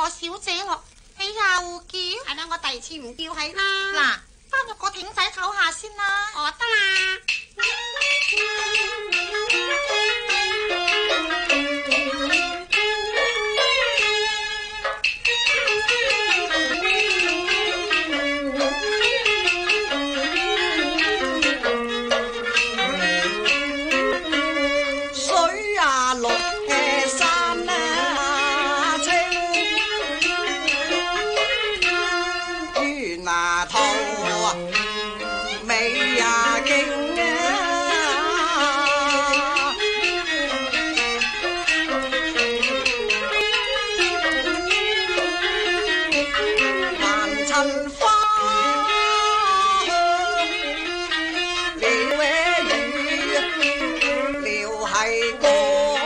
我小姐咯，你又叫？ 係啦，我第二次唔叫係啦。 嗱，翻入個艇仔唞下先啦。 哦，得啦。 水啊綠嘅山啊青，魚啊兔啊美啊勁啊，萬襯花香鳥語鳥係歌。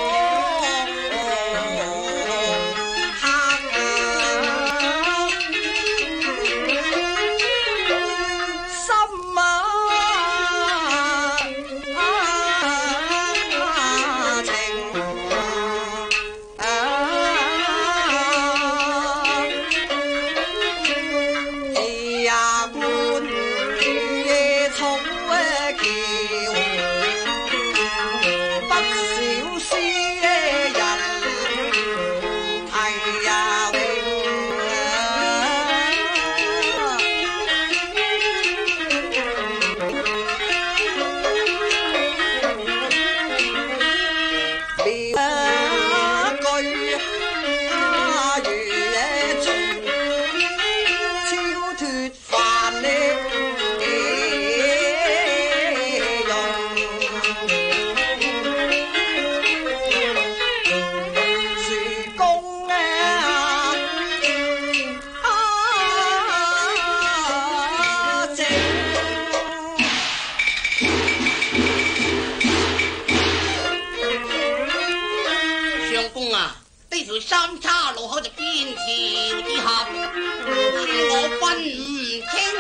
三岔路口就邊條之合，我分唔清，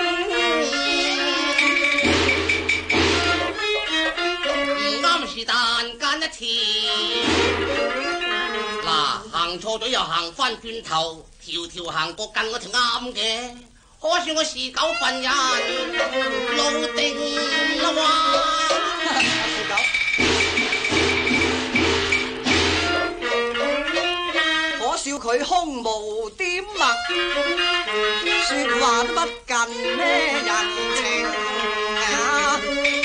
唔啱是但間一次。嗱，行錯咗又行翻轉頭，條條行過近嗰條啱嘅，可算我是狗份人，老定啦哇！ 是狗。笑佢胸無點墨，說話都不近咩人情啊！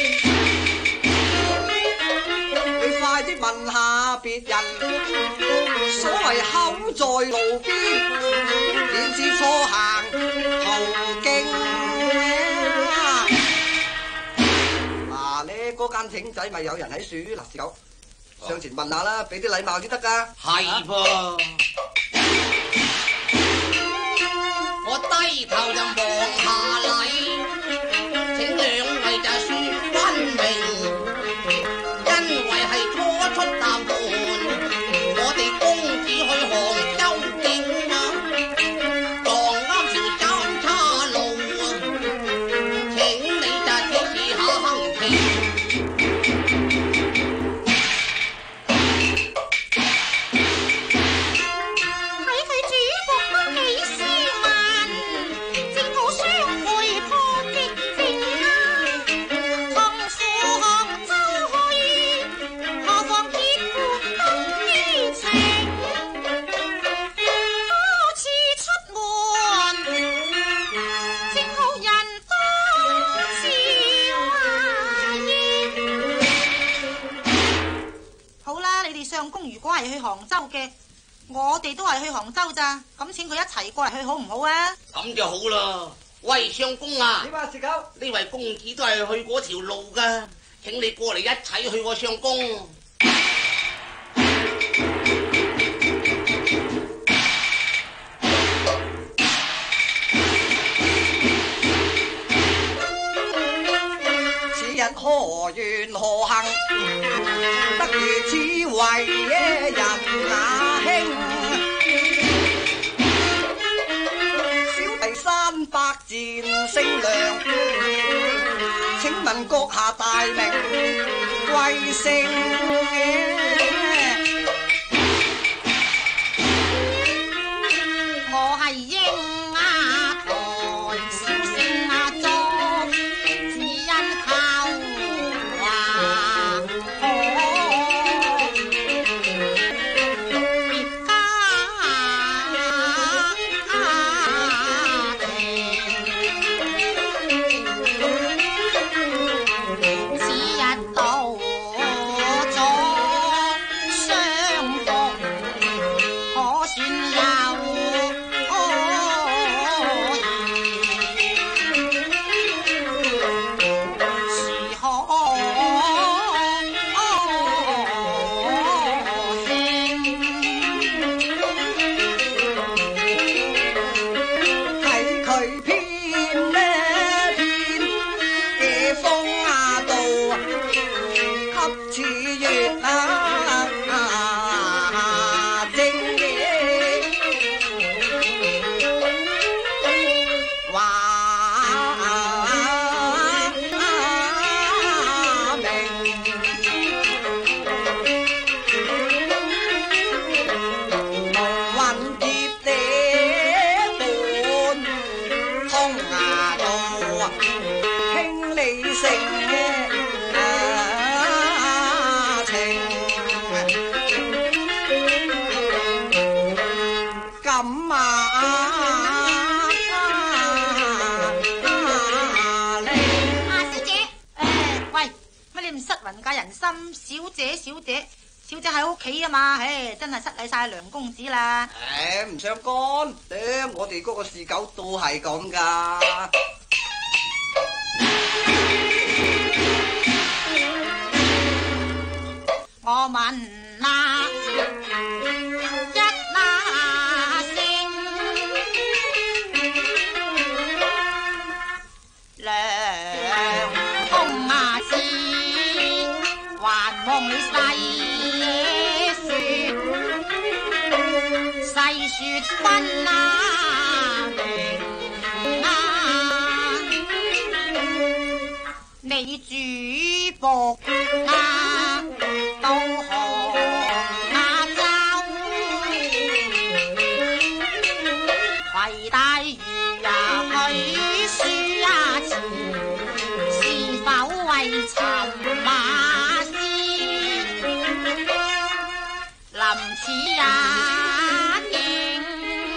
你快啲問下別人，所謂口在路邊，點知錯行途徑啊！嗱，你嗰間艇仔咪有人喺樹嗱，是狗。上前問下啦，俾啲禮貌先得㗎。 係噃。我低頭就望下禮，請兩位就説分明，因為係初出淡門，我哋公子去杭州境啊，撞啱條三岔路啊，請你就指示下行程。 如果係去杭州嘅，我哋都係去杭州咋，咁請佢一齊過嚟去好唔好啊？ 咁就好啦。喂，相公啊， 點啊，薛狗？ 呢位公子都係去嗰條路噶，請你過嚟一齊去喎，相公。 此日何緣何幸，得如此為人那兄。小弟300戰姓梁，請問閣下大名貴姓？ 英啊台，小聲啊作，只因靠話可別家庭，此日到咗相逢，可算有時可睇佢編呢編嘅風啊道給似月啊正嘅話明。雲葉這般通牙道，傾理性情，咁小姐，喂，乜你唔失雲界人心？小姐，小姐，小姐喺屋企啊嘛，真係失禮晒梁公子啦。 唔想幹，我哋嗰個事狗都係咁噶。 我問那一那聲，梁公啊知，還望你細說分啊明啊，你主僕啊到杭州，攜帶魚啊去書啊前，是否為尋馬師？臨此啊敬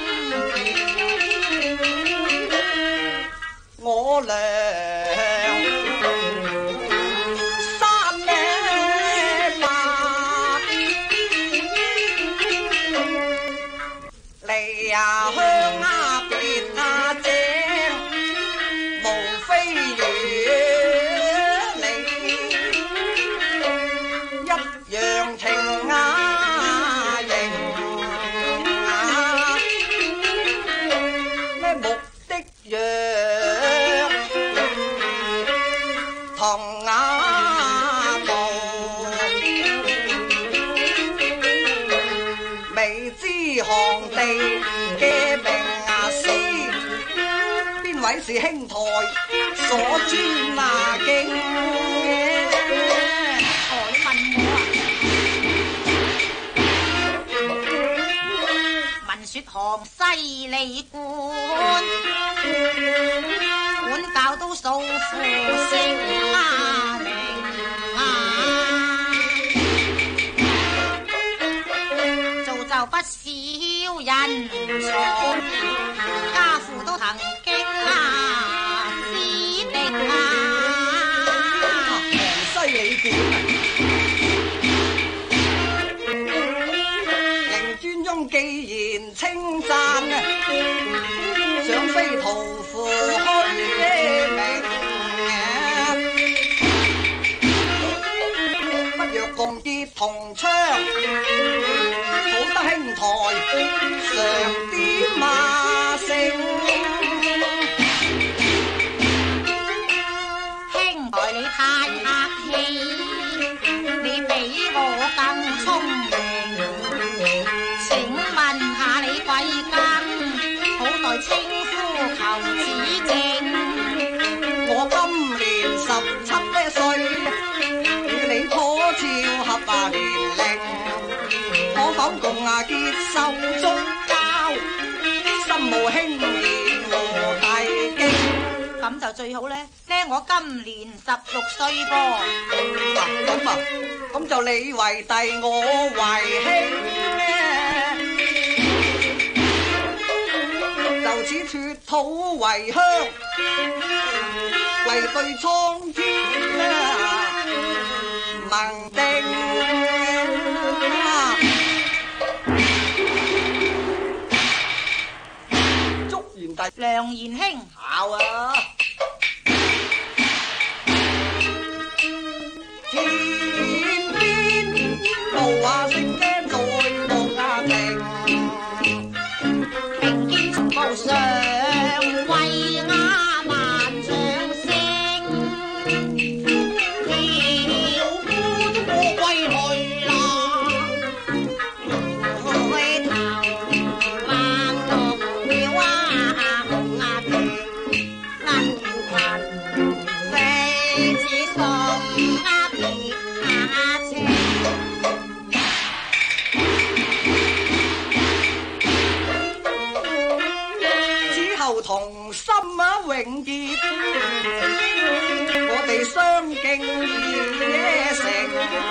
我梁山呢白，嚟啊鄉啊別啊正，無非與你一樣情啊型啊，咩目的若同雅道，未知項地嘅名啊師，邊位是兄台所專啊經？ 你問我啊？聞說杭西利官，管教都數負聲啊名啊，造就不少人才，家父都曾經啊指定啊。 西里館令尊翁既然稱讚啊，想非徒負虛名，不若共結同窗，好得兄台常點馬聲。 兄台你太客氣，你比我更聰明。請問下你貴庚，好待稱呼求指正。 我今年17歲，與你頗照合啊年齡，可否共啊結手足交，心無無輕言和大驚。 咁就最好咧，我今年16歲噃。 咁就你為弟，我為兄咧，就此脫土為鄉，為對蒼天盟定。祝賢弟， 梁賢兄， 好啊！天邊無話聲驚在木下停， 並肩從高上，為雅萬丈聲。 小夫都過歸去啦， 開頭萬綠鳥啊，紅啊平，銀裙飛似送啊別啊情。 此後同心永結，我哋相敬也成。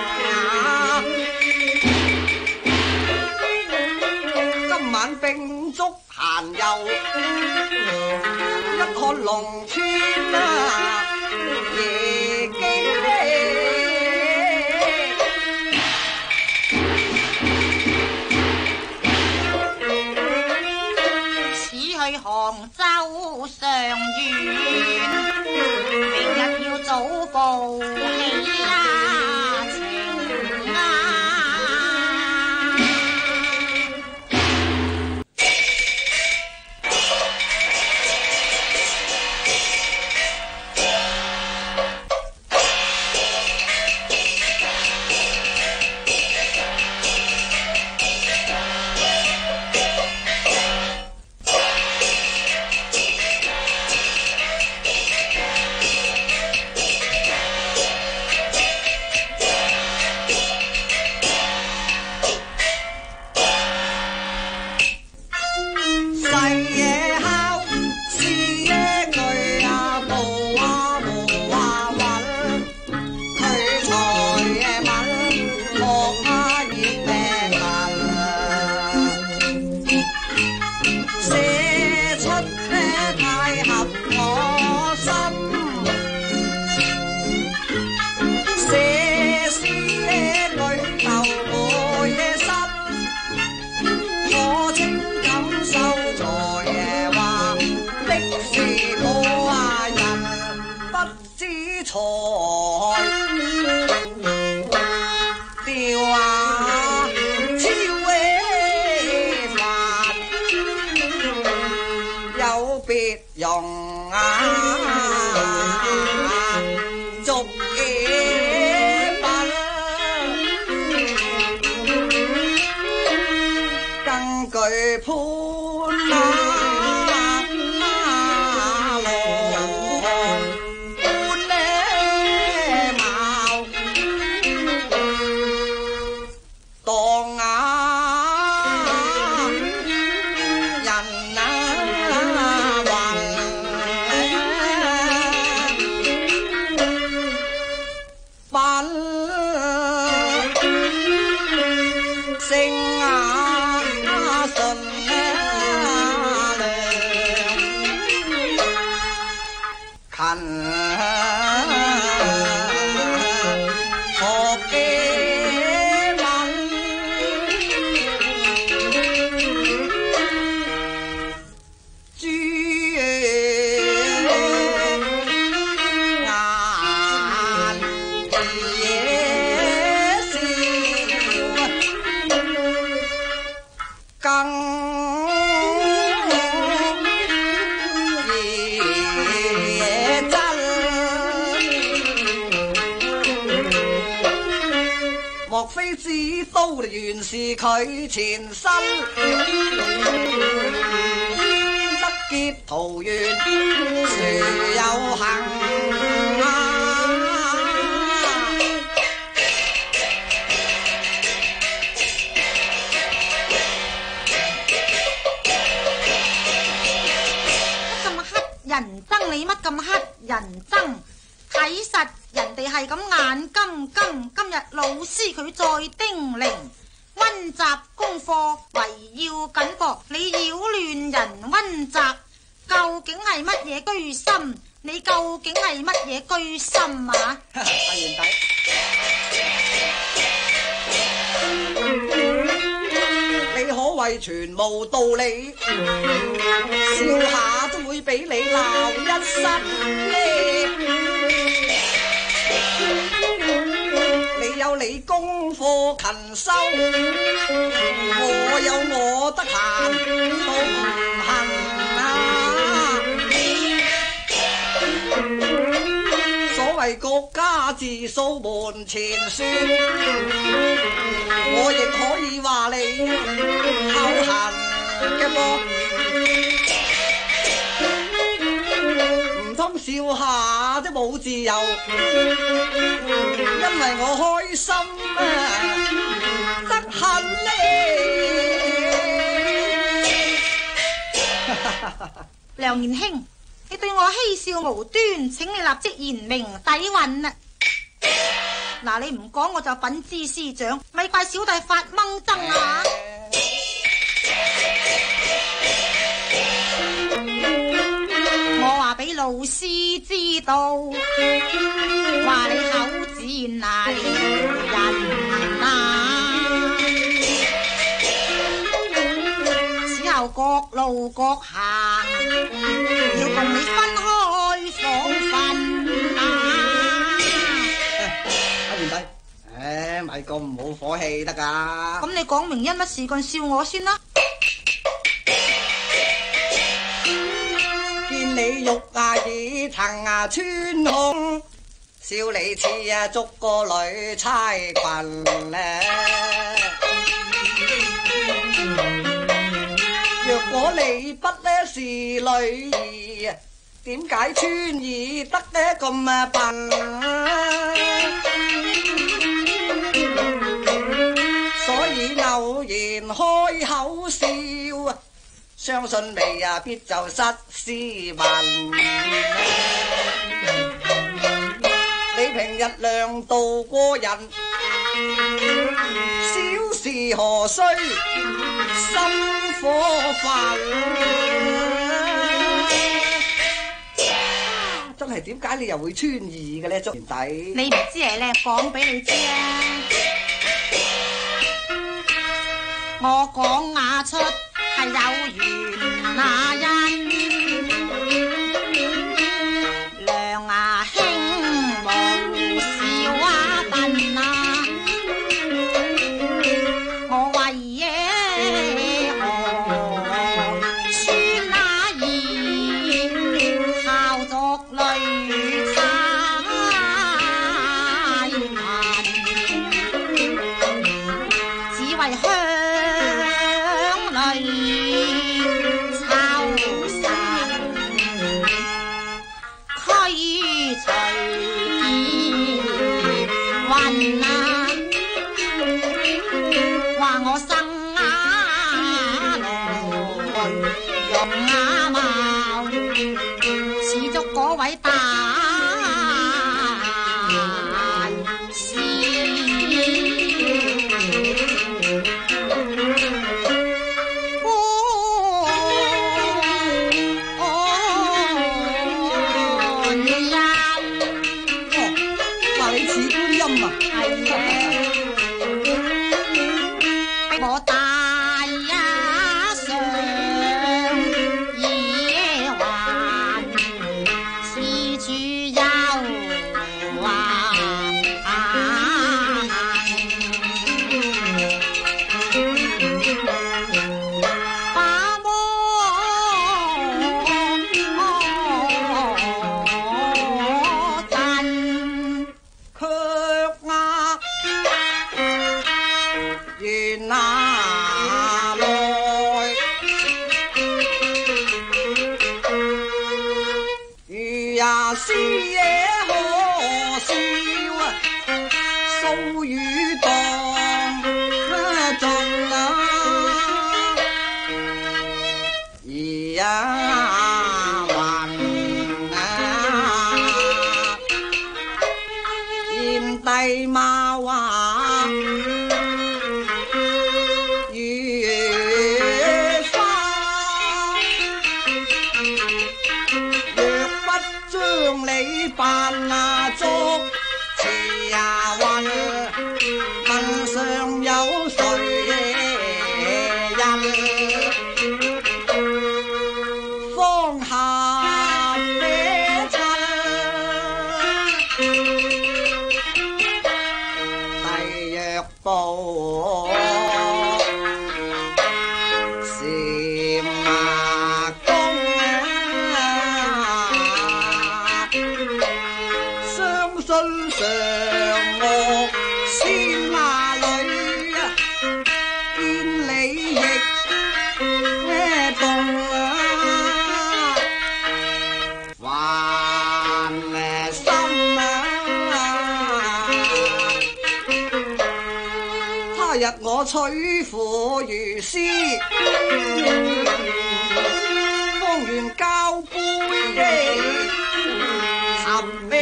今晚並足閒遊，一看龍村夜經。 此去杭州上苑，明日要早報喜啊情啊。 莫非知都原是佢前身，焉得劫桃園殊有幸啊！ 人憎你乜咁黑人憎？睇實人哋係咁眼金金。今日老師佢再叮嚀，溫習功課為要緊課。你擾亂人溫習，究竟係乜嘢居心？你究竟係乜嘢居心啊？ 阿賢弟，你可謂全無道理，笑下都會俾你鬧一身你有你功課勤修，我有我得閒都唔行啊！所謂國家自掃門前雪，我亦可以話你口痕嘅噃，唔通笑下都冇自由，因為我開心得很梁賢兄，你對我嬉笑無端，請你立即言明底蘊啊！嗱，你唔講我就稟知師長，咪怪小弟發掹憎啊！我話俾老師知道，話你口賤啊人啊！此後各路各行，要同你分開房瞓啊！ 阿賢弟，咪咁唔好火氣得噶。 咁你講明因乜事幹笑我先啦？ 見你玉耳藤穿孔，笑你似捉個女差裙咧。若果你不是女兒，點解穿耳得咁笨？所以偶然開口笑，相信你必就失斯文。你平日量度過人，小事何須心火焚？真係點解你又會穿耳嘅呢？竹賢弟， 你唔知係咧，講俾你知啊！我講雅出係有緣那因，梁牙兄無笑啊笨啊！我為嘢何穿那兒孝族女差貧，只為香大師， 話你似觀音啊！ 係我大師爺何笑素語當盡而還向你扮作慈云，問上有誰人？方下咩親？帝若報禪公相信上我先馬女見你亦咩動還心他日我娶婦如絲，方願交杯尋咩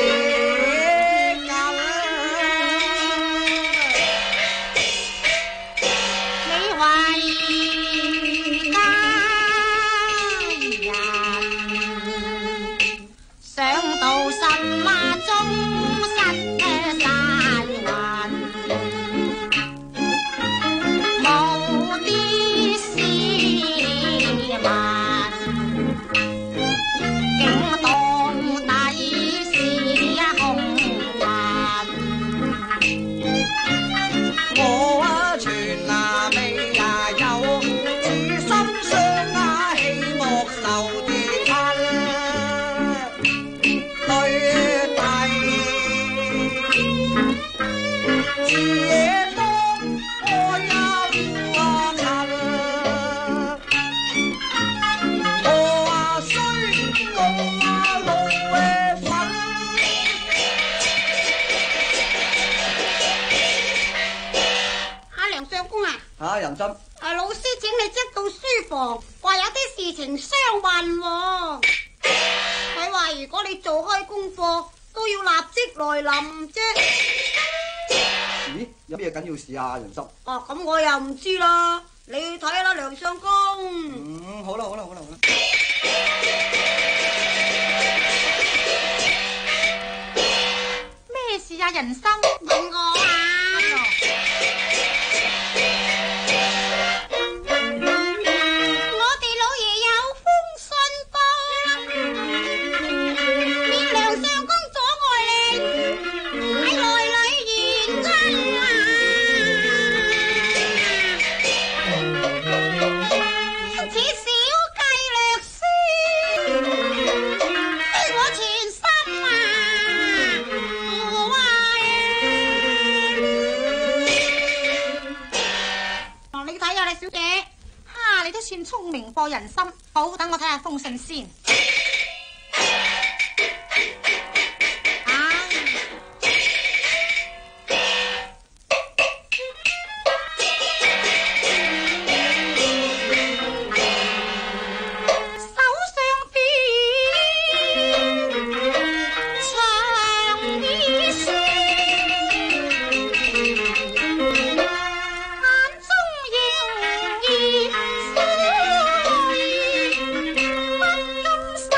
緊？ 你為家人，想到什麼終身散雲，無啲斯文，竟當底是紅顏。 我全未有，此心傷氣莫受跌親對弟，自野多愛憂恨，我雖共路粉。 梁相公啊， 人心老師請你即到書房，話有啲事情相問喎。佢話如果你做開功課，都要立即來臨啫。 咦，有咩緊要事啊？人心哦，咁我又唔知啦，你去睇啦，梁相公。 好啦。 咩事啊？人心問我啊。我哋老爺有封信報，免梁相公阻礙你喺內裏言親啊！此小計略施，非我全心啊！你睇下你小姐，你都算聰明過人心。好，等我睇下封信先。心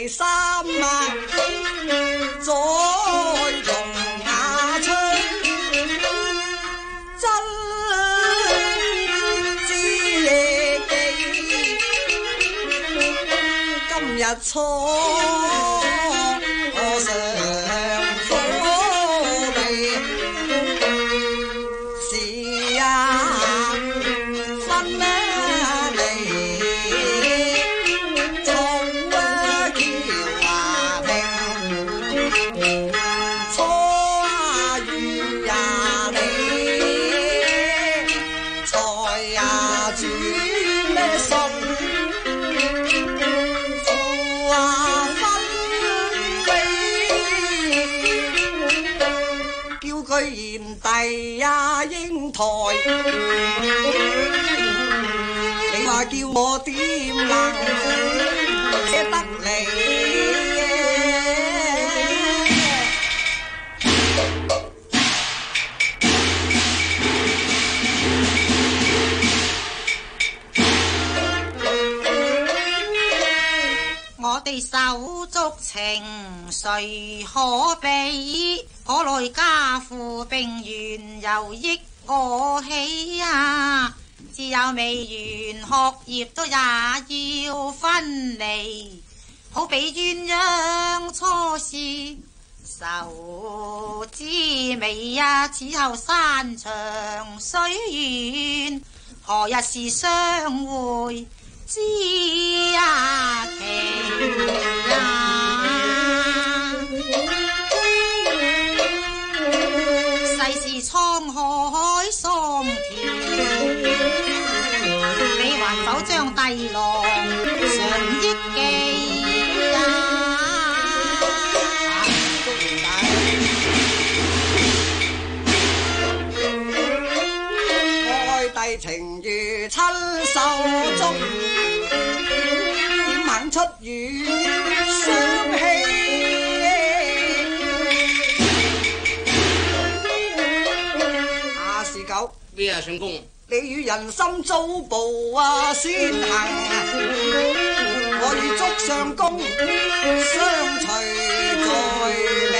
第三啊，再同雅趣，真知己。今日初上火地，是啊分啊离。賢弟呀英台，你話叫我點能捨得你？ 我哋手足情，誰可比？我來家父並緣，又益我喜啊！只有未完學業都也要分離，好比鴛鴦初試愁滋味啊！此後山長水遠，何日是相會知啊期啊！世事滄海桑田，你還否將帝郎常憶記啊？ 愛弟情如親手足，點肯出語相欺？ 咩啊，相公？ 你與人心遭報啊，先行我與祝相公相隨在尾。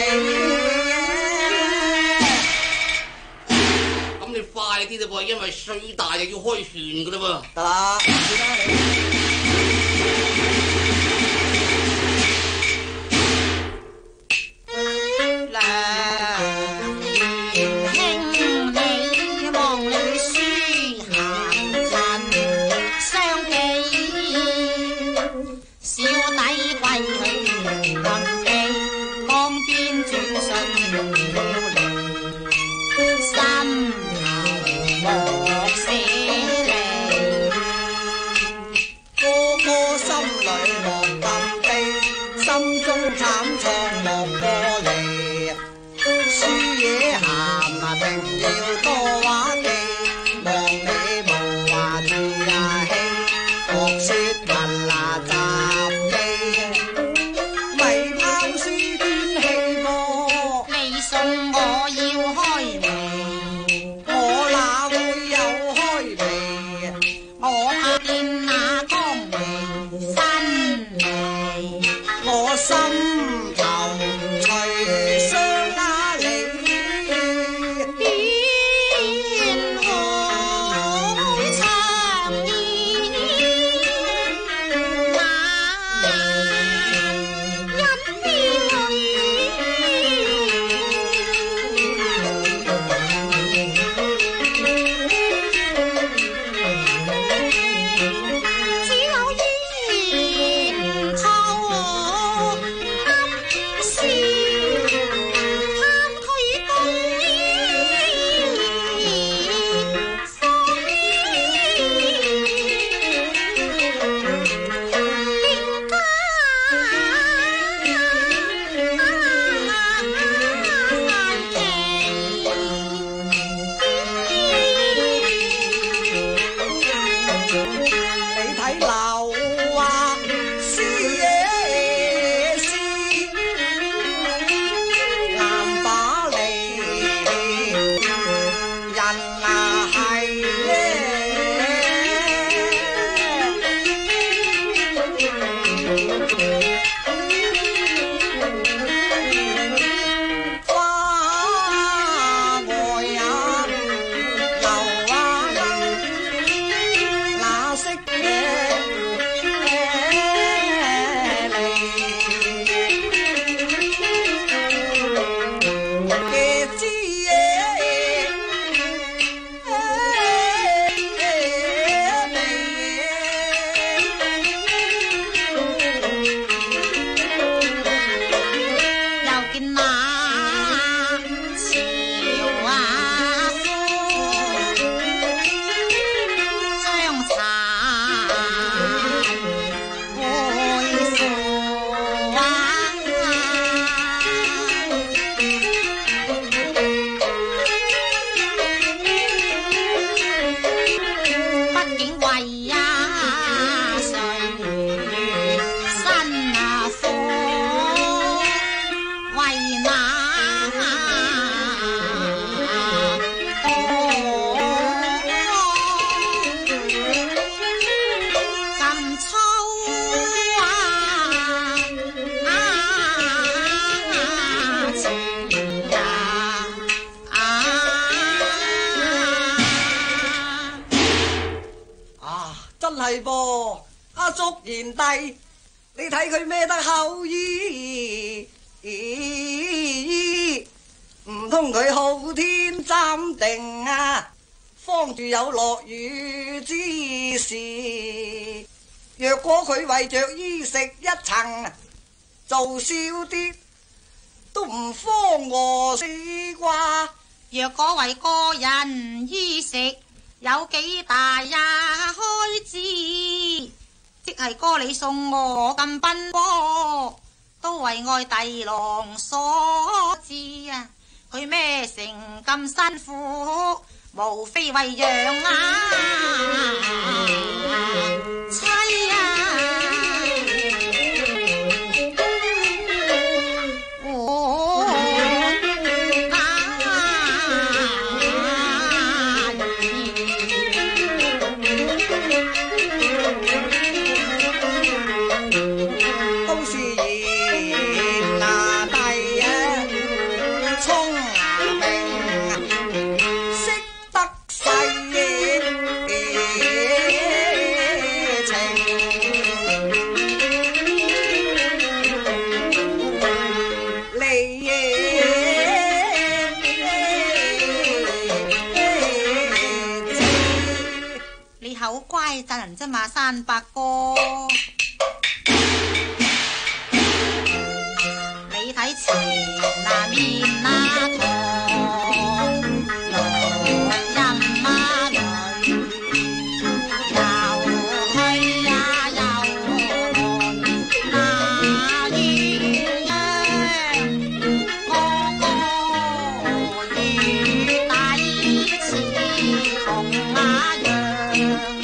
咁你快啲啦噃，因為水大就要開船噶啦噃。 得啦，算啦你。 我要開明， 我哪會呀為呀誰身啊火，為那咁粗真係噃，阿祝賢弟，你睇佢孭得厚衣，唔通佢好天暫定啊？方住有落雨之時，若果佢為着衣食一層，做少啲都唔慌餓死啩？ 若果為個人衣食有幾大呀開支，即係哥你送我咁奔波，都為愛弟郎所致啊！佢孭成咁辛苦，無非為養妻啊！讚人啫嘛，山伯哥，你睇前那面那堂，落陰啊淚，又去呀又來那鴛鴦，個個雨底似紅啊樣。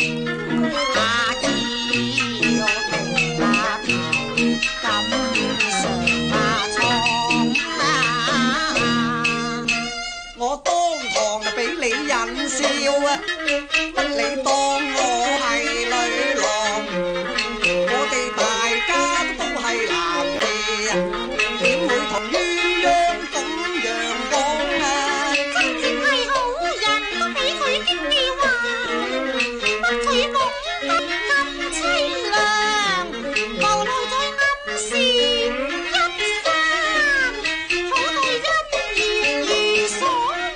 我當堂就俾你引笑啊！乜你當我係女郎？我哋大家都係男兒啊，點會同鴛鴦咁樣講啊？ 真正係好人都俾佢激了啊！乜佢夢得咁凄涼，無奈在暗示一番，好待姻緣如所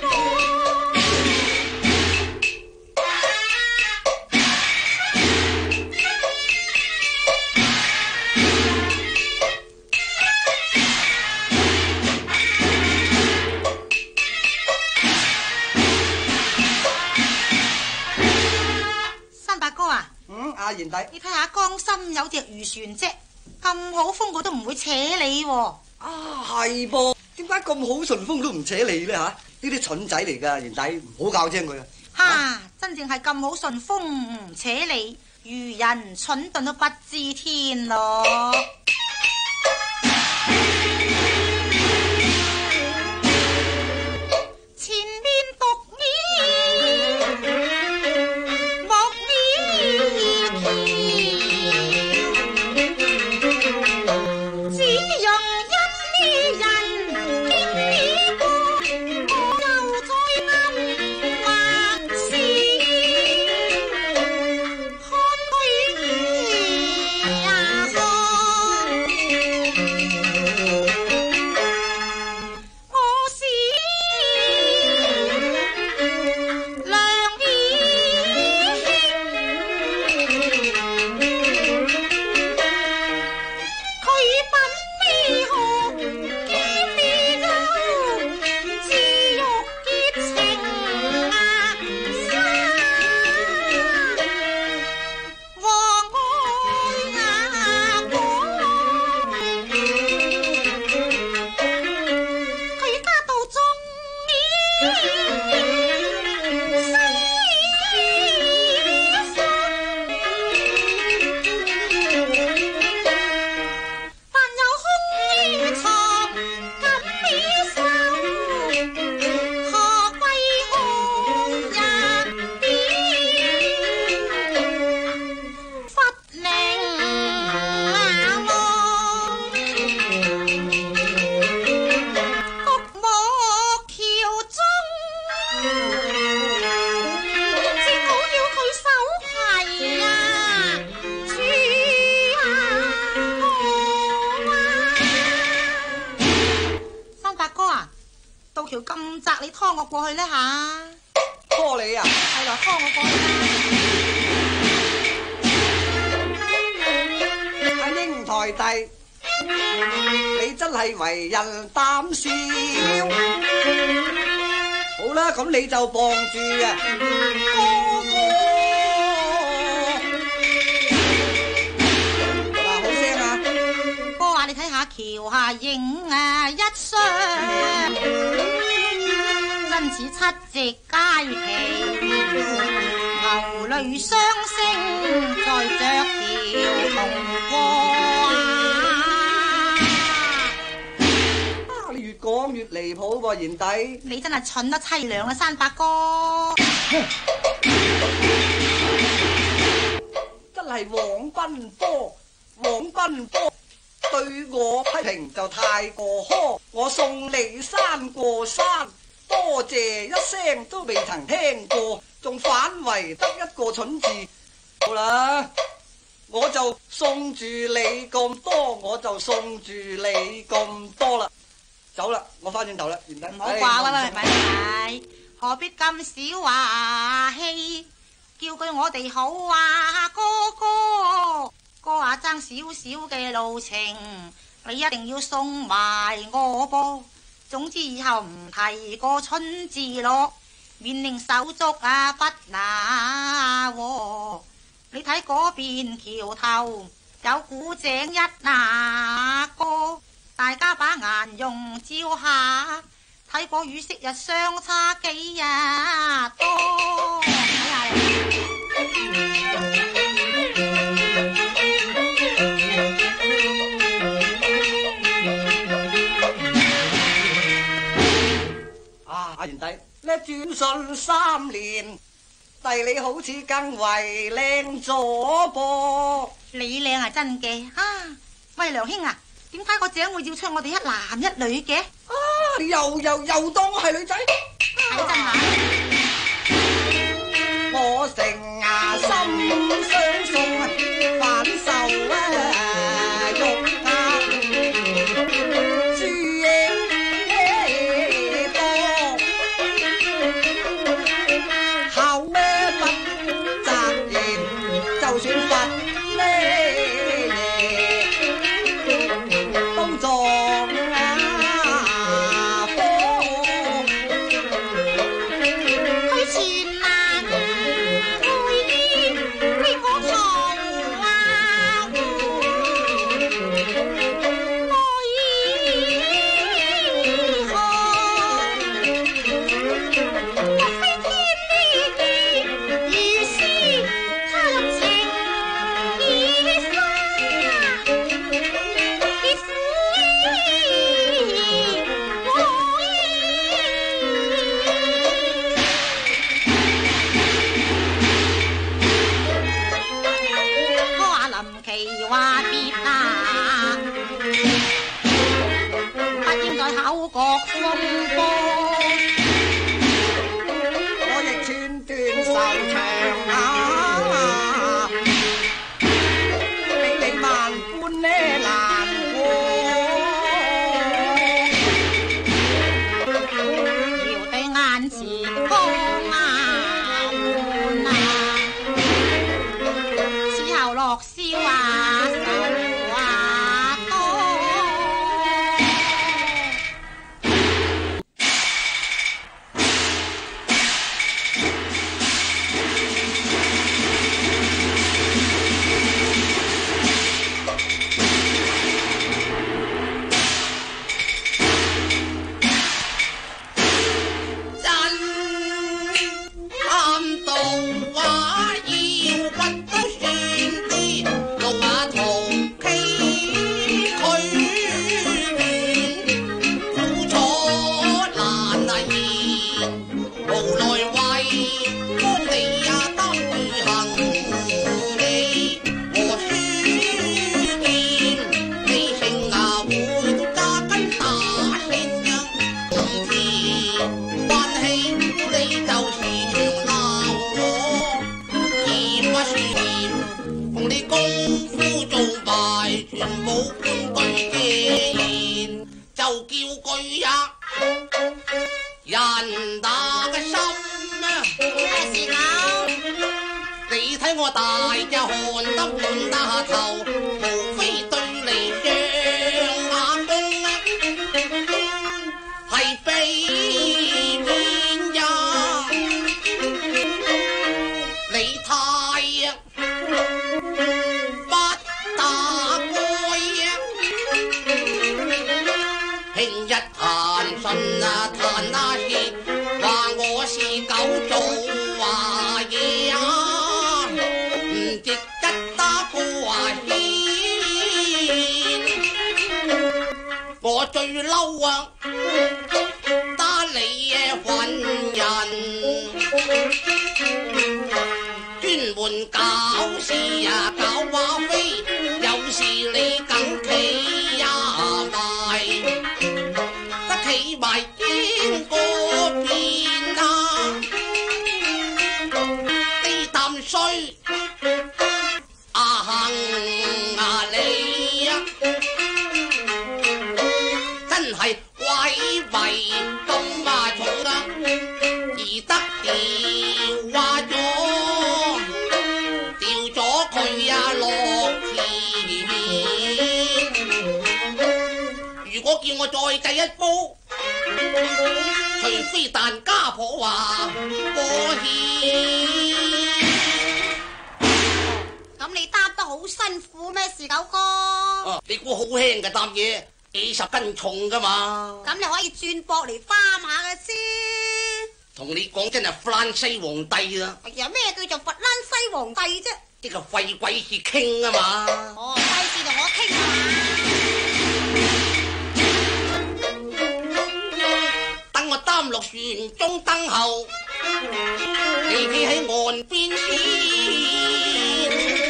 阿賢弟， 你睇下江心有隻漁船啫，咁好風佢都唔會扯你喎。 啊係噃，點解咁好順風都唔扯你呢？吓？呢啲蠢仔嚟噶，賢弟唔好教精佢啊！ 哈，真正係咁好順風唔扯你，愚人蠢鈍都不知天咯。前面讀意。 過去呢吓？ 拖你啊！ 係來拖我過去啦！ 阿英台弟，你真係為人膽小。好啦，咁你就傍住啊，哥哥。嗱，好聲啊！ 哥話你睇下橋下影啊一雙，真似七隻雞皮，牛淚雙星在着條紅過你越講越離譜喎，賢弟。 你真係蠢得凄涼啊，山伯哥！ 真係黃賓波，黃賓波對我批評就太過苛。我送你山過山，多謝一聲都未曾聽過，仲反為得一個蠢字。好啦，我就送住你咁多，我就送住你咁多啦。走啦，我翻轉頭啦，賢弟。 唔好掛喂，咪，何必咁少話氣？叫句我哋好啊，哥哥，哥啊爭少少嘅路程，你一定要送埋我噃。總之以後唔提個春字咯，免令手足啊不拿喎。你睇嗰邊橋頭有古井一那個。大家把眼用照下，睇過與昔日相差幾日多。 阿賢弟，呢轉信3年，弟你好似更為靚咗噃。 你靚係真嘅啊！喂，梁兄啊！點解個井會要出我哋一男一女嘅？ 啊！你又當我係女仔？ 睇真下， 我成心相送反受肉豬多，口不擇言，就算罰就叫句呀，人打。 解我大隻汗得滿得頭，無非對你雙眼公啊，係避免呀！你太不打該呀！平日彈信啊彈啊氣，話我是狗做話嘢啊，唔值得得個話牽。我最嬲啊，打你嘅混人，專門搞事啊搞話飛，有時你梗企呀埋，得企埋邊個邊啊？呢啖水啊行啊你啊，真係鬼為咁啊重啊，而得調話咗，調咗佢啊落田。如果叫我再計一煲，除非但家婆話我欠。 咁你擔得好辛苦咩，士九哥？ 你估好輕嘅擔嘢，幾十斤重噶嘛？ 咁你可以轉膊嚟花下嘅先。 同你講真係弗蘭西皇帝啦！ 哎呀，咩叫做弗蘭西皇帝啫？ 呢個廢鬼事傾啊嘛！ 哦，費事同我傾啊！ 等我擔落船中燈後，你企喺岸邊先，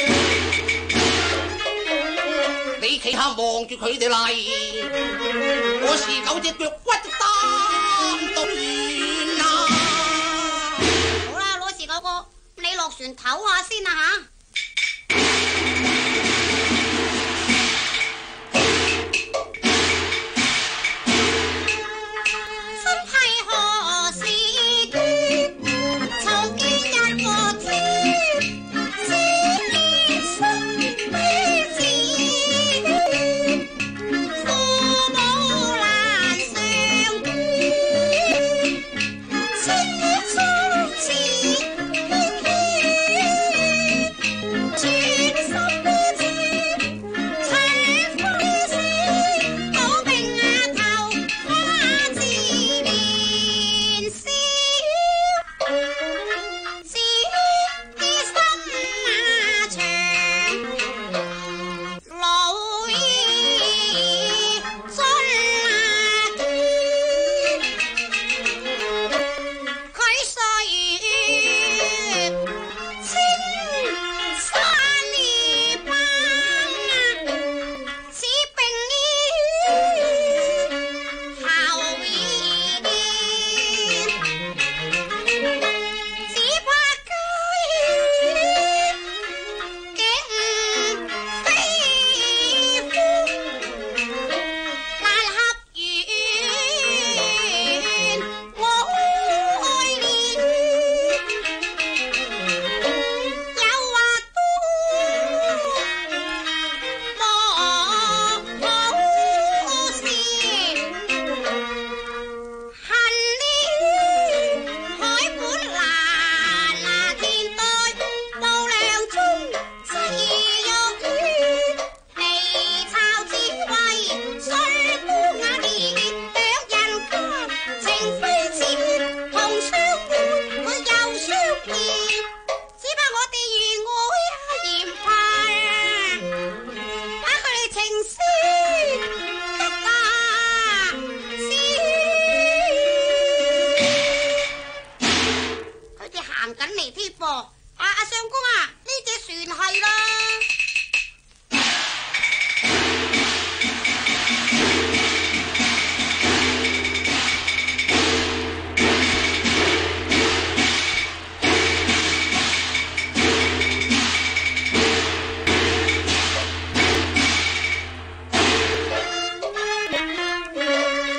你企下望住佢哋嚟，我是狗隻腳骨擔到遠啊！ 好啦，攞士九哥，你落船唞下先啦吓。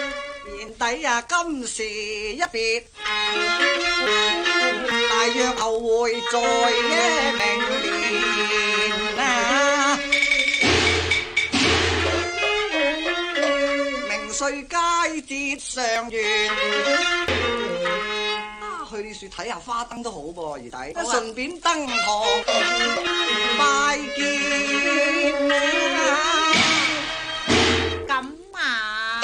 今時一別，大約後就會在明年啊！明歲佳節上元啊，去雪睇下花燈都好噃，姨弟，順便登堂拜見啊！ 咁啊！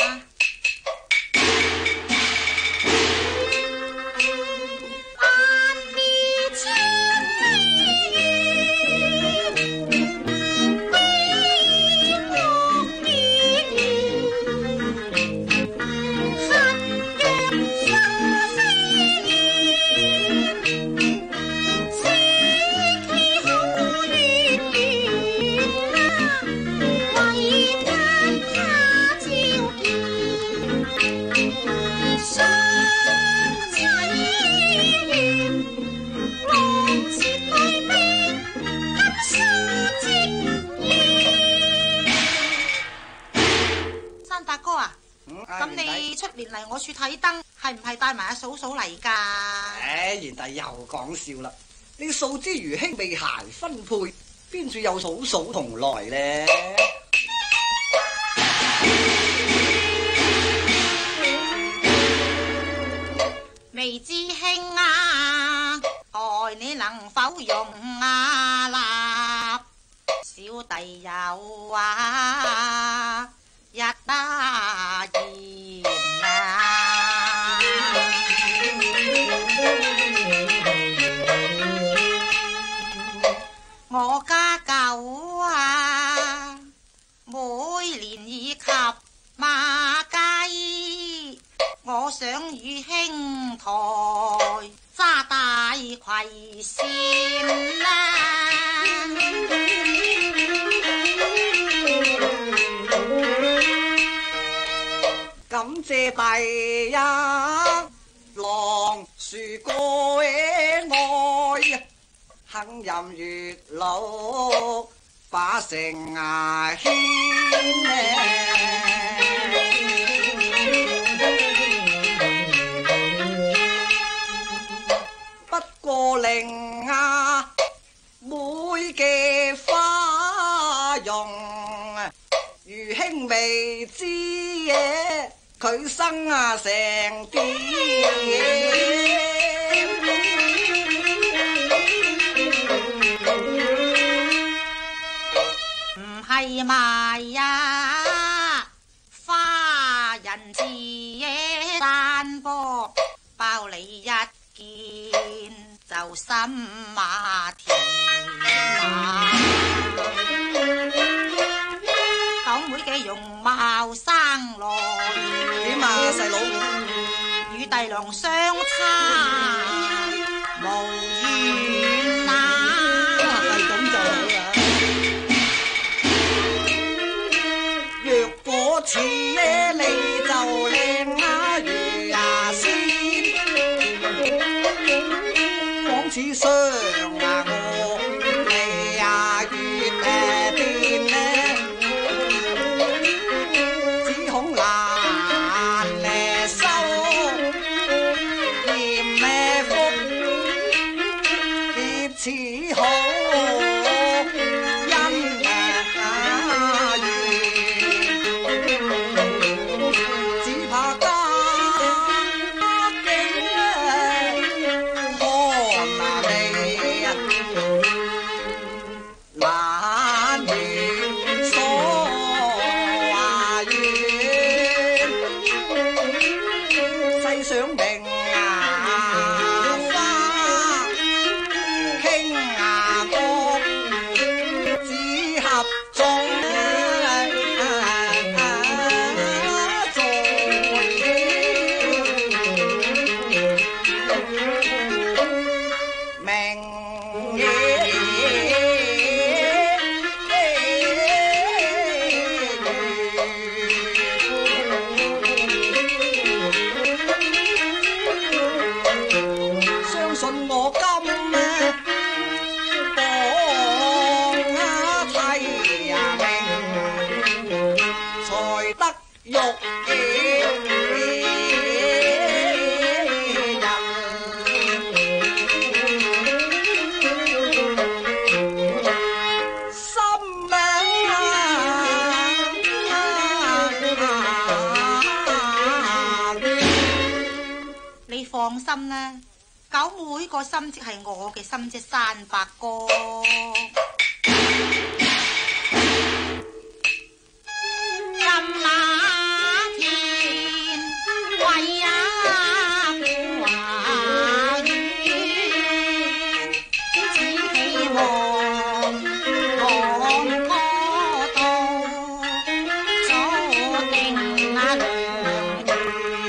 咁你出年嚟我處睇燈，係唔係帶埋阿嫂嫂嚟㗎？ 唉，賢弟又講笑啦！你素知餘兄未孩分配，邊處有嫂嫂同來呢？ 未知兄啊，待你能否容啊立？小弟有啊。一打言啊！我家狗啊，每年以及馬雞，我想與兄台揸大葵扇啊！ 感謝第一郎樹蓋愛，肯任月老把成牙牽不過令妹嘅花容，餘兄未知嘅。佢生成點？ 唔係賣呀，花人字嘢散播，包你一件就心馬甜啊！港妹嘅容貌生來點啊，細佬？ 與弟娘相差無遠啊！ 係咁就好啦。若果似嘢你就靚啊如牙仙，講似雙啊我你啊越癲咧。似好姻緣，只怕家境看那你難圓所話遠，世上明心呢？九妹個心即係我嘅心啫，山伯哥。咁那天為啊華語，只希望嗰度早定啊良緣。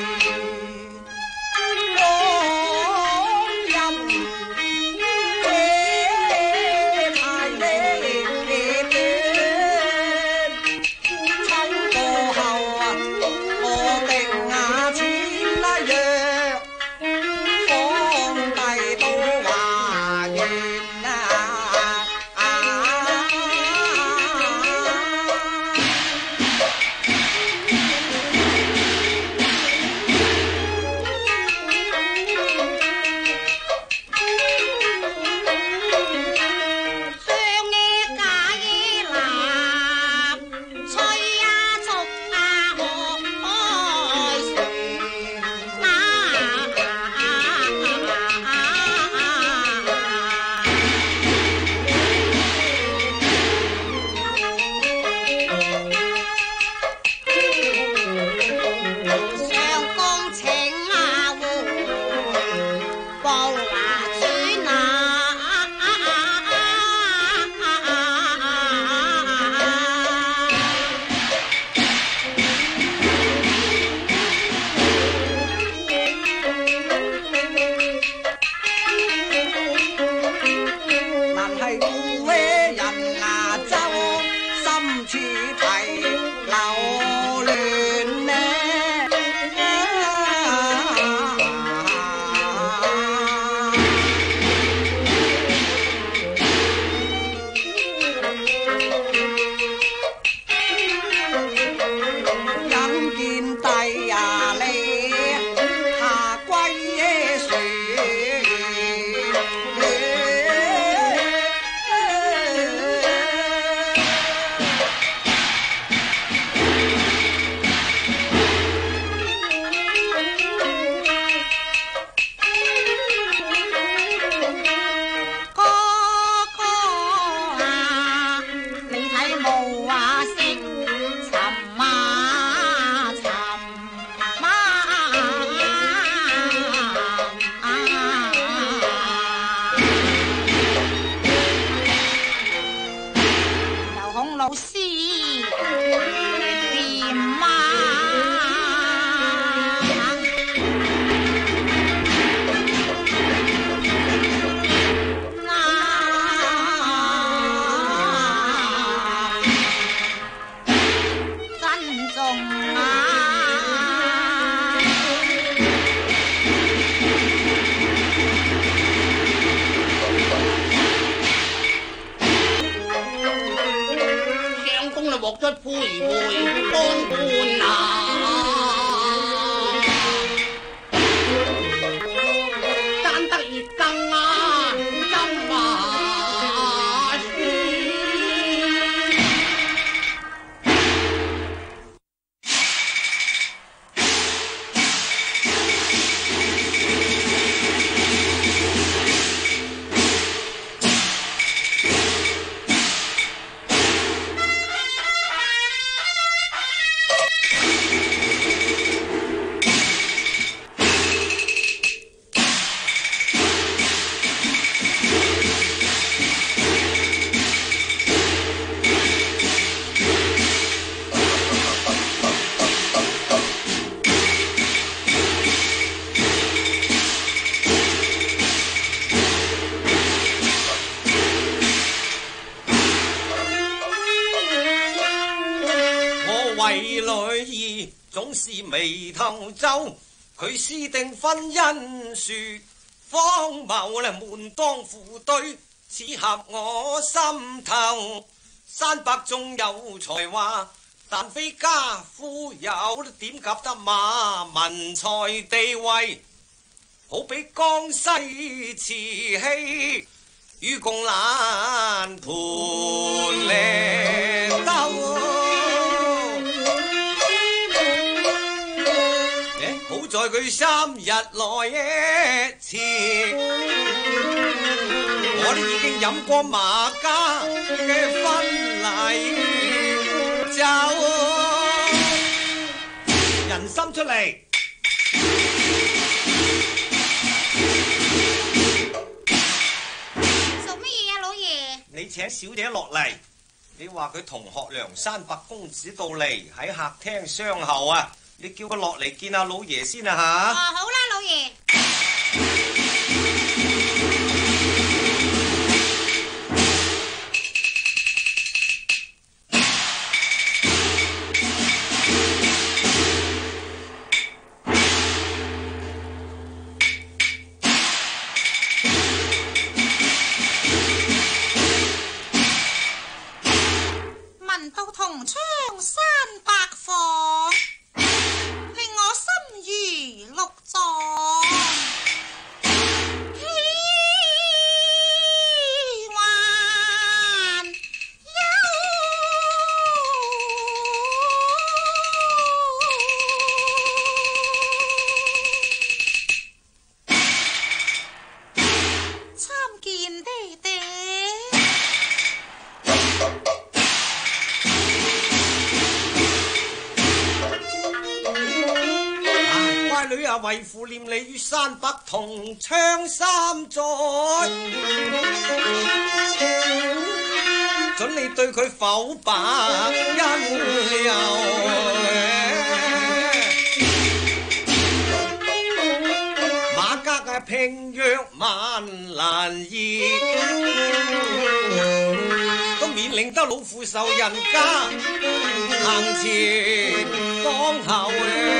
獲得杯杯當官啊，爭得熱爭啊，爭話書。 為女兒總是眉頭皺，佢私定婚姻樹，荒謬咧門當戶對，只合我心頭。山伯仲有才華，但非家富有，點夾得馬文才地位？好比江西瓷器，與共爛盤靚兜。好在佢3日內前，我哋已經飲過馬家嘅婚禮酒，人參出嚟。 做乜嘢啊，老爺？ 你請小姐落嚟，你話佢同學梁山伯公子到嚟喺客廳相候啊！你叫佢落嚟見下老爺先啊吓！ 哦，好啦，老爺。聞到同窗山百房，令我心如鹿撞。喜還憂，參見爹爹。 乖女啊，為父念你於山北同窗3載，准你對佢剖白恩佑。馬家嘅聘約萬難移，都免令得老父受人家行前講後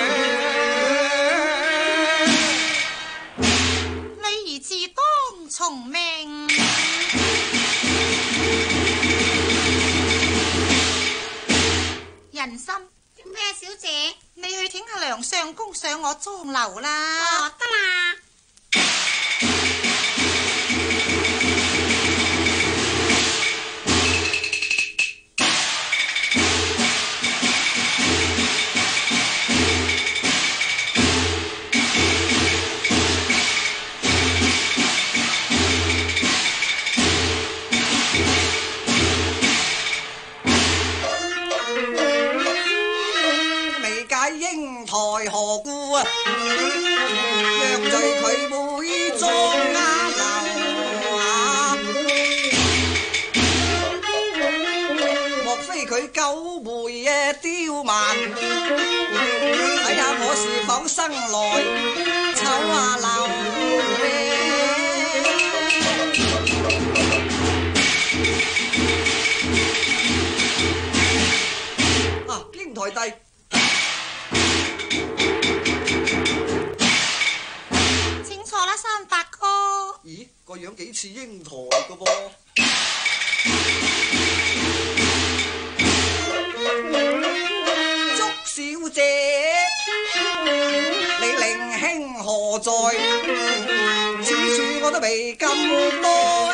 自當從命，人參咩？小姐，你去請下梁相公上我妝樓啦。哦，得啦。 台何故啊？若在佢每裝樓啊，莫非佢九妹刁蠻？睇下我是否生來醜陋啊！英台帝。 山伯哥， 咦，個樣幾似英台㗎噃？祝小姐，你靈兄何在？此處我都未咁多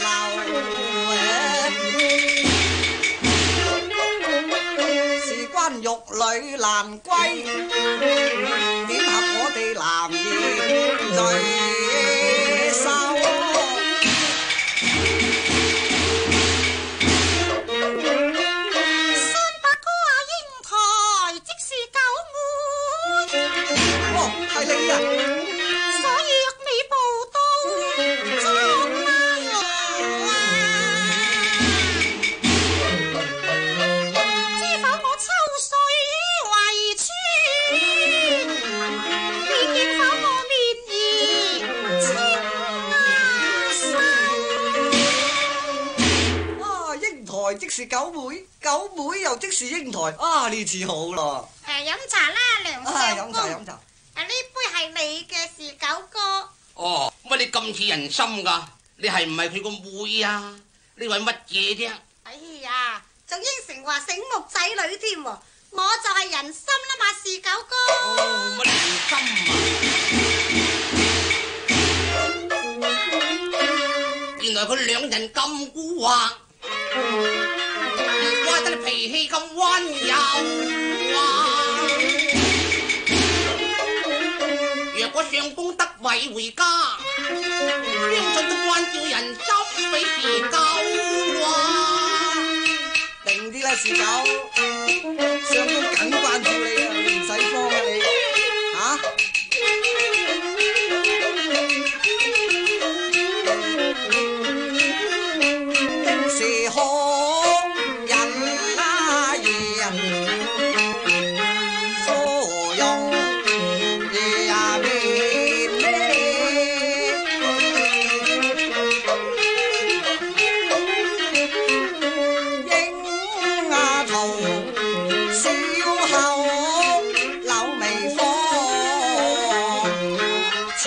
留，事關玉女難歸，點合我哋男兒最？即是九妹，九妹又即是英台啊！呢次好咯。 飲茶啦，梁相公。 飲茶。 呢杯係你嘅事，九哥。 哦，乜你咁似人參㗎？你係唔係佢個妹啊？你為乜嘢啫？ 哎呀，仲應承話醒目仔女添喎，我就係人參啦嘛，是九哥。 哦，乜人參啊？原來佢兩人咁蠱惑。怪得你脾氣咁溫柔啊！ 相公得位回家，相信都關照人執俾時狗啊！ 定啲啦，時狗，相公緊關照你啊，你唔使慌啊你嚇。的是可人啊人，所用也面應啊圖小後柳眉芳，似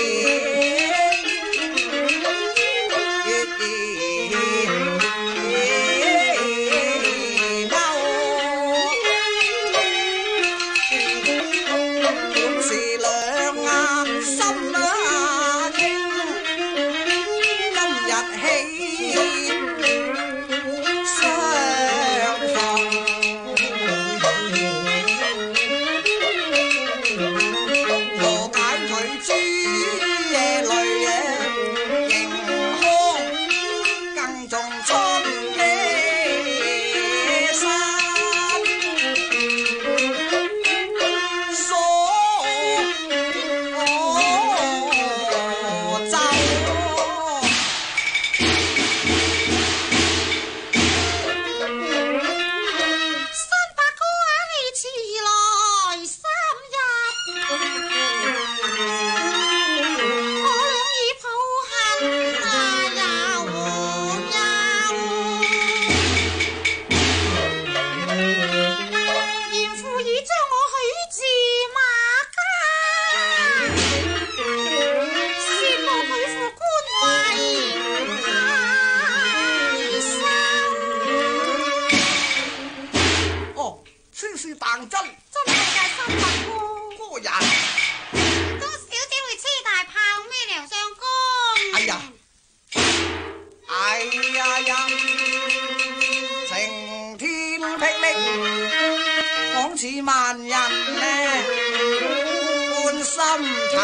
似萬人呢半心愁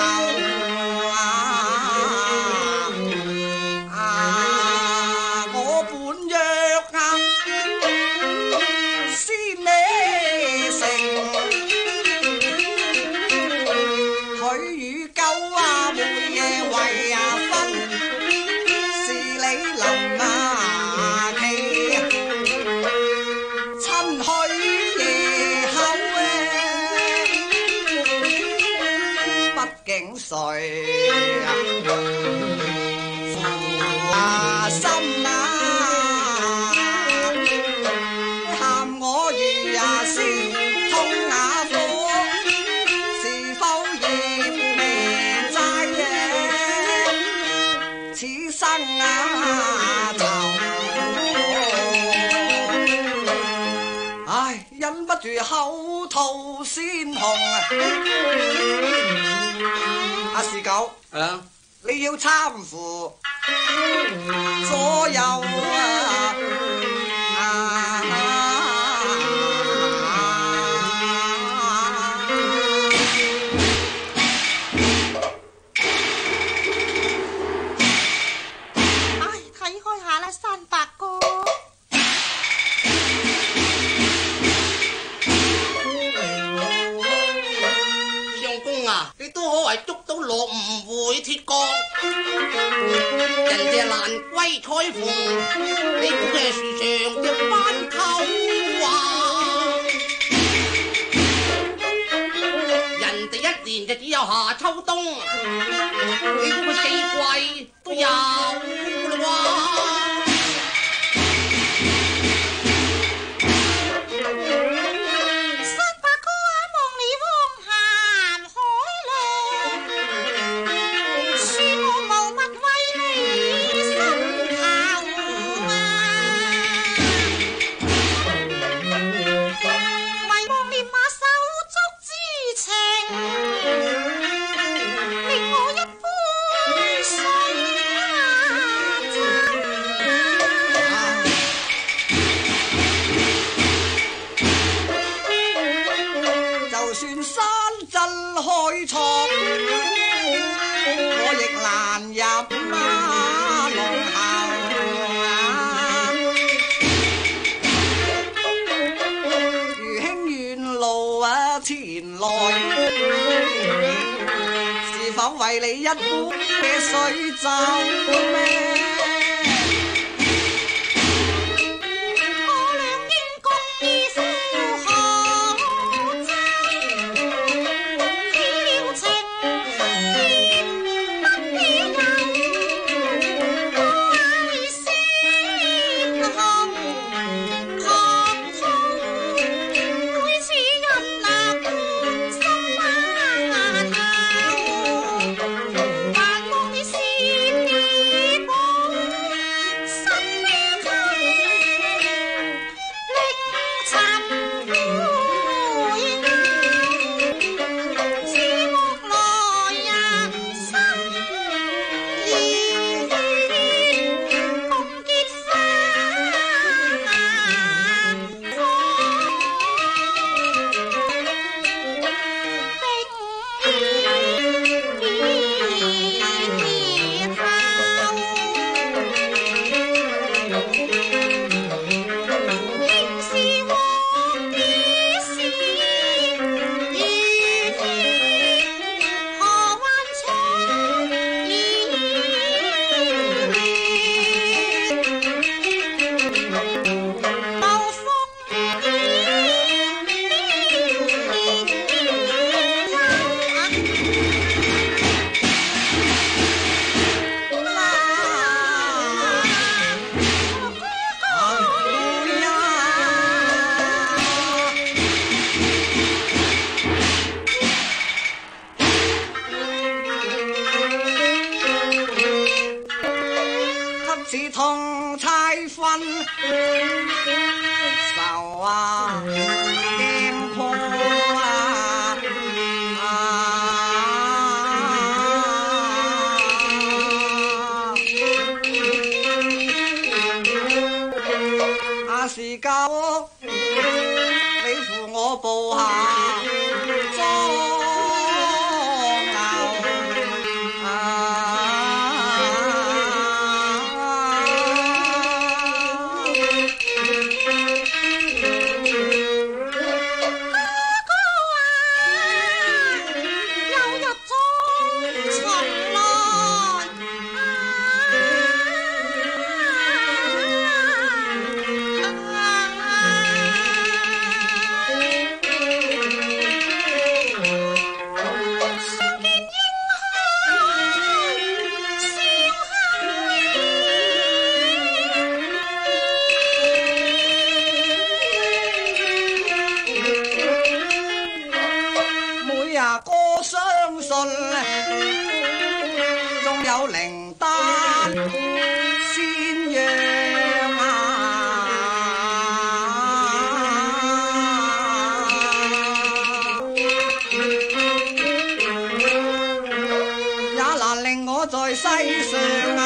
我本約先你成，許與鳩每夜為分，是你臨期親許。景誰心喊我如是痛苦，是否業命債此生愁，唉，忍不住口吐鮮紅阿士狗，你要參扶左右睇開下啦，山伯哥。 你都可謂捉到落唔會鐵角，人哋蘭歸彩鳳，你估佢係樹上嘅斑鳩啊！人哋一年就只有夏秋冬，你估佢四季都有啦喎！ 想為你一壺嘅水酒咩？是同猜分愁啊，驚破是夠你扶我步下。哥相信仲有靈丹仙藥也難令我在世上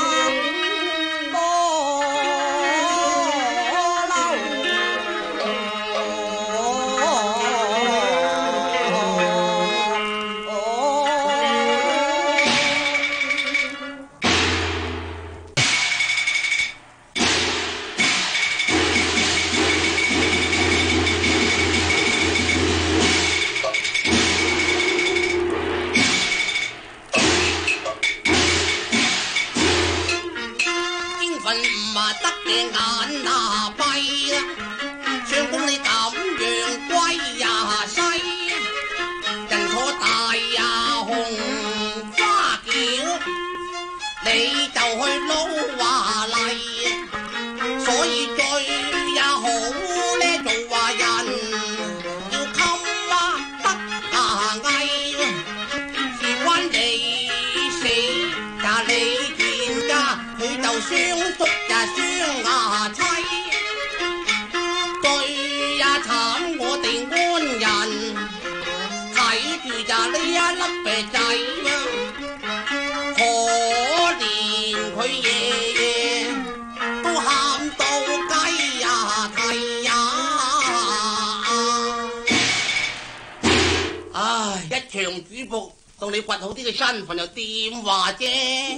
主僕到你掘好啲嘅身份又點話啫？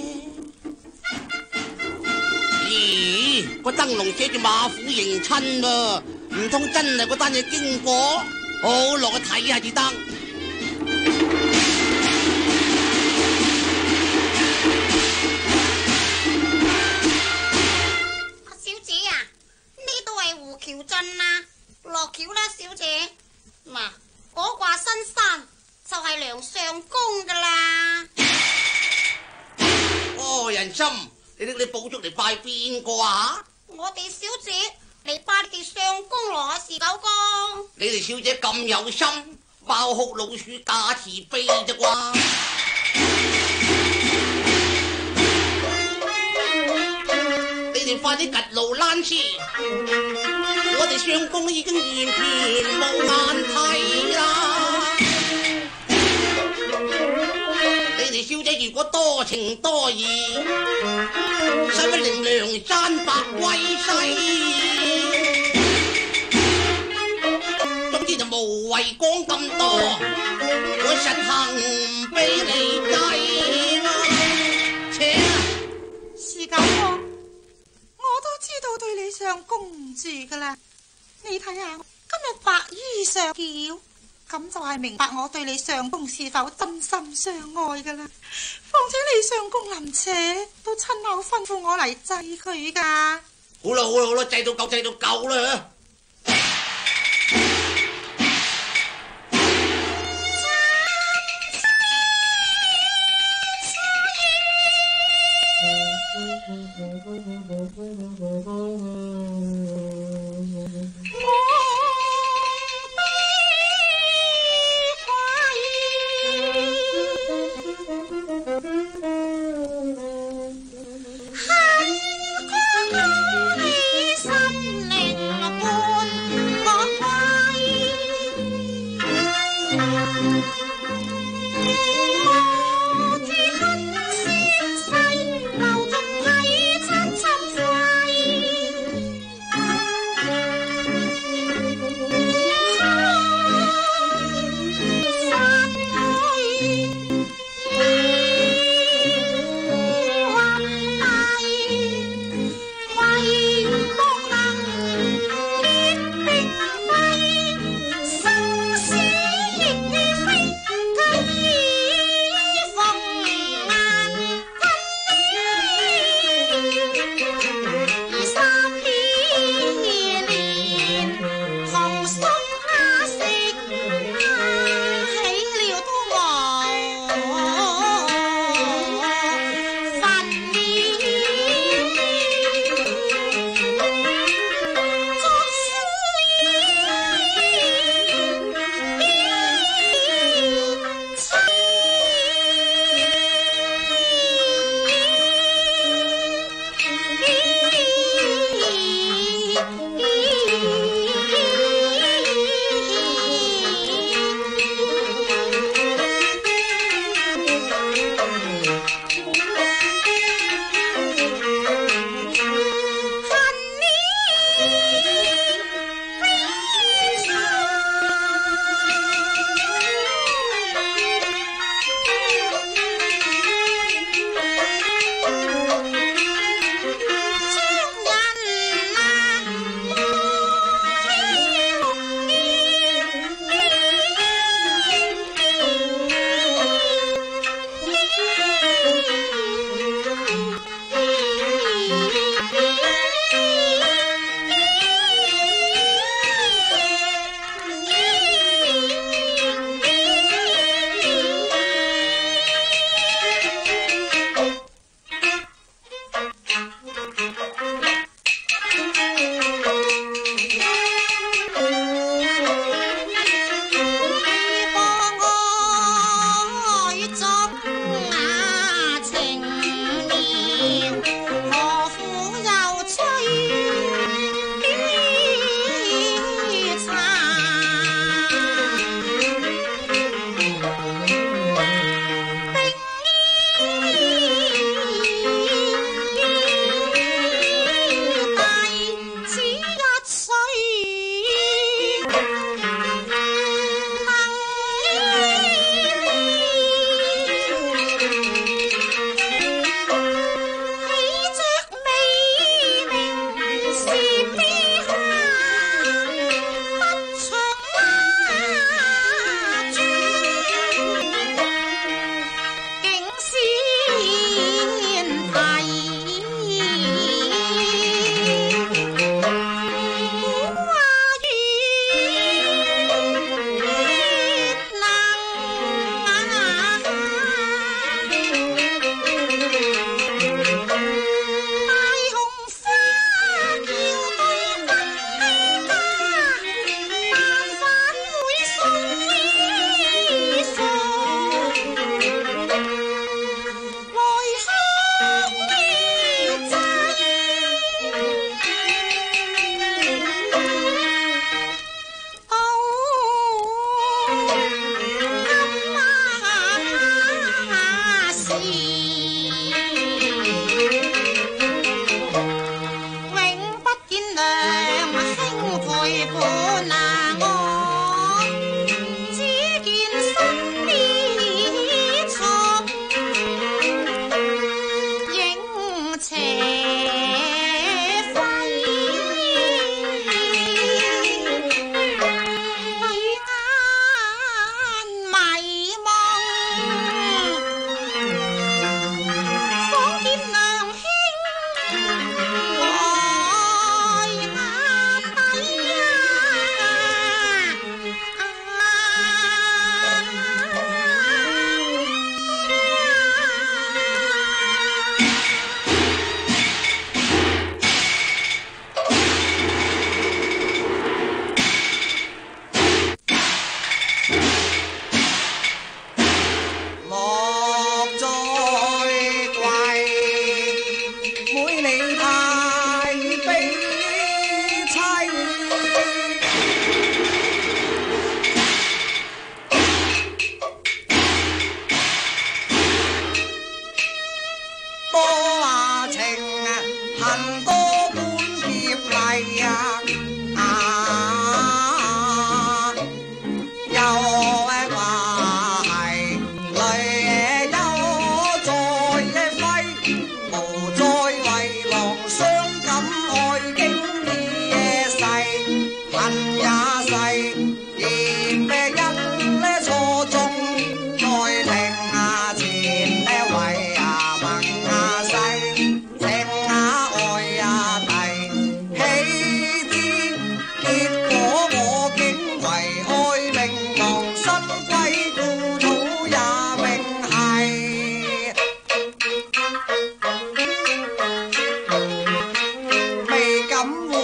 咦，個燈籠寫住馬府迎親喎，唔通真係嗰單嘢經過？好，落去睇下至得。 小姐，嗱，嗰掛新衫就係梁相公噶啦。 哦，人參，你拎你寶竹嚟拜邊個啊？ 我哋小姐嚟拜你哋相公羅氏九公。 你哋小姐咁有心，包哭老鼠假慈悲啫啩？你哋快啲趌路躝屍，我哋相公已經完全冇眼睇啦！你哋小姐如果多情多義，使乜令梁山伯威勢？總之就無謂講咁多，我實行唔俾你計啦！請是九公，我都知道對你相公唔住噶啦。你睇下，今日白衣上轎，咁就係明白我對你相公是否真心相愛噶啦。況且你相公臨且都親口吩咐我嚟制佢噶。 好啦好啦好啦，制到夠制到夠啦！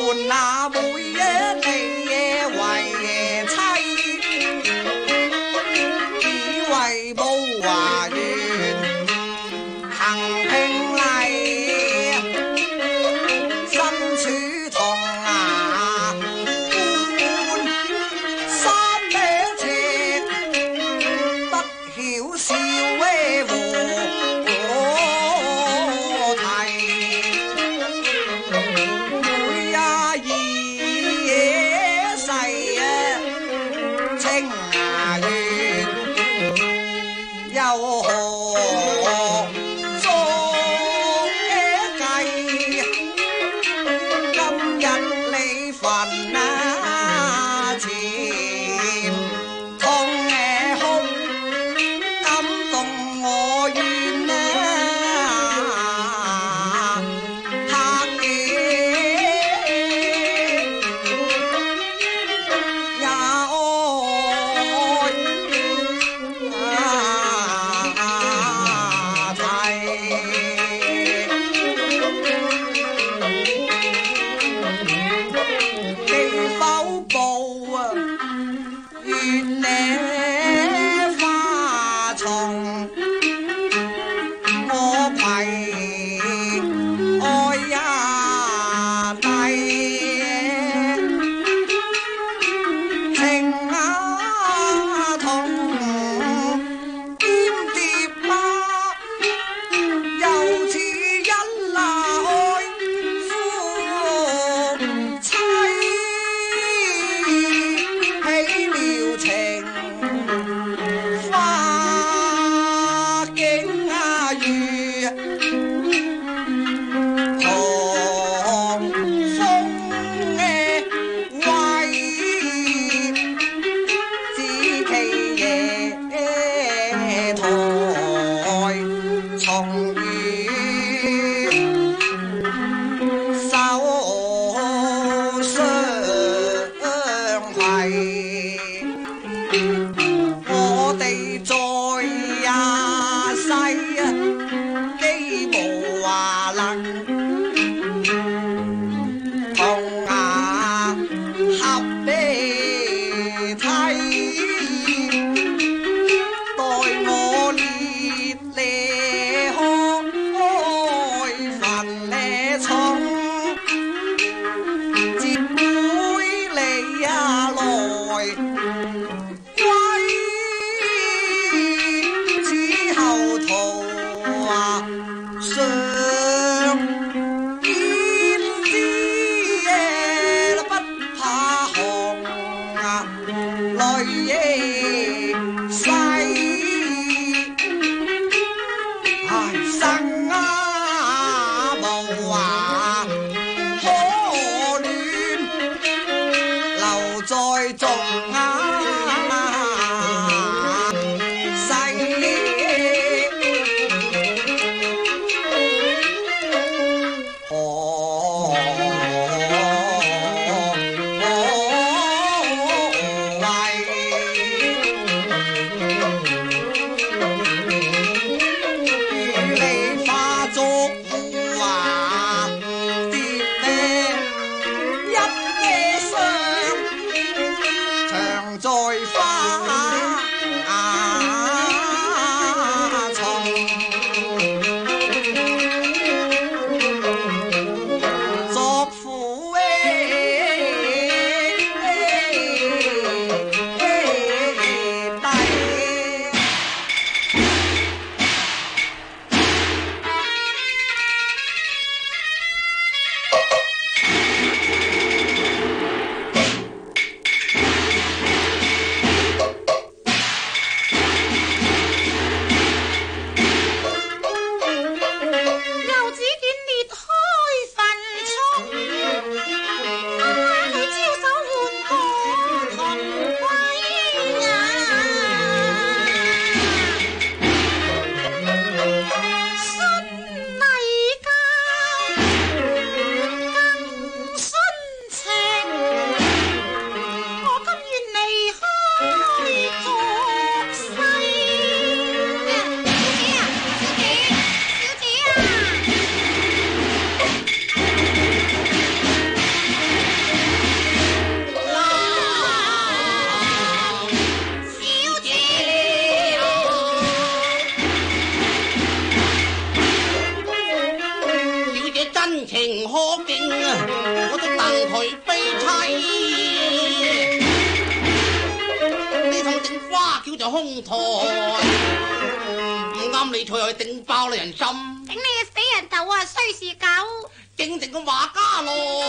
換那每一地為妻，只為武華園行聘禮，身處銅牙官三名尺，不曉笑威和題。每一我就戥佢悲凄。呢套頂花叫做空台，唔啱你坐去頂爆你人心。 頂你個死人頭啊！衰事狗， 竟定個馬家樂。